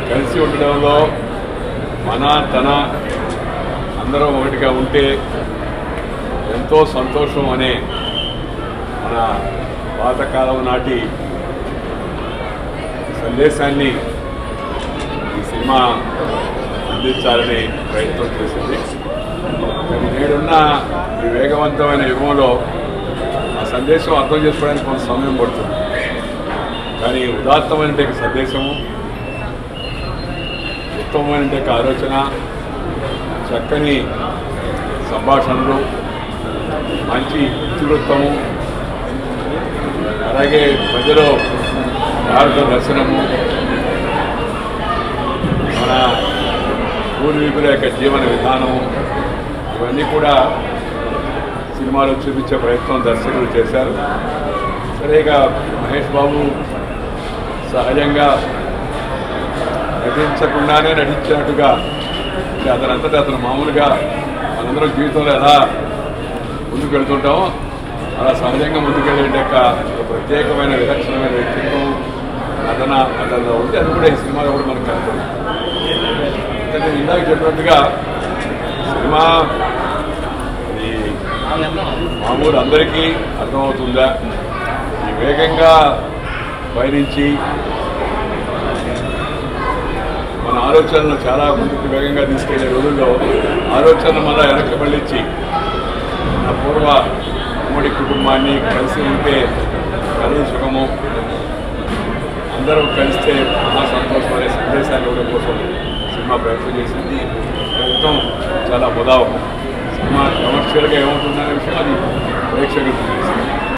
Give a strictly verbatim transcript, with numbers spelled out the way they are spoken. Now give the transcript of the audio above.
కలిసి ఉండడంలో మన తన అందరం ఒకటిగా ఉంటే ఎంతో సంతోషం అనే మన పాతకాలం నాటి సందేశాన్ని ఈ సినిమా అందించాలని ప్రయత్నం చేసింది. నేడున్న ఈ వేగవంతమైన యుగంలో ఆ సందేశం అర్థం చేసుకోవడానికి కొంత సమయం పడుతుంది. కానీ ఉదాత్తమైన సందేశము, ఉత్తమమైన ఆలోచన, చక్కని సంభాషణలు, మంచి ఇతివృత్తము, అలాగే ప్రజలో భారత దర్శనము, మన పూర్వీకుల యొక్క జీవన విధానము, ఇవన్నీ కూడా సినిమాలో చూపించే ప్రయత్నం దర్శకులు చేశారు. సరేగా మహేష్ బాబు సహజంగా నటించకుండానే నటించినట్టుగా అతనంతటా అతను మామూలుగా మనందరం జీవితంలో ఎలా ముందుకు వెళ్తుంటామో అలా సహజంగా ముందుకెళ్ళే ప్రత్యేకమైన విలక్షణమైన వ్యక్తిత్వం అతన అతను ఉంటే అది కూడా ఈ సినిమాలో కూడా మనకు కలుగుతుంది. అంటే ఇందాక చెప్పినట్టుగా సినిమా ఈ మామూలు అందరికీ అర్థమవుతుందా, ఈ వేగంగా పయనించి మన ఆలోచనలు చాలా ముందుకు వేగంగా తీసుకెళ్లే రోజుల్లో ఆలోచనలు మళ్ళా వెనక్కి మళ్ళించి నా పూర్వ ఉమ్మడి కుటుంబాన్ని కలిసి ఉంటే కలిసి సుఖము, అందరూ కలిస్తే మహా సంతోషం అనే సందేశాన్ని ఇవ్వడం కోసం సినిమా ప్రయత్నం చేసింది. ప్రయత్నం చాలా ముదావం. సినిమా కమర్షియల్గా ఏమవుతుందనే విషయం అది ప్రేక్షకులు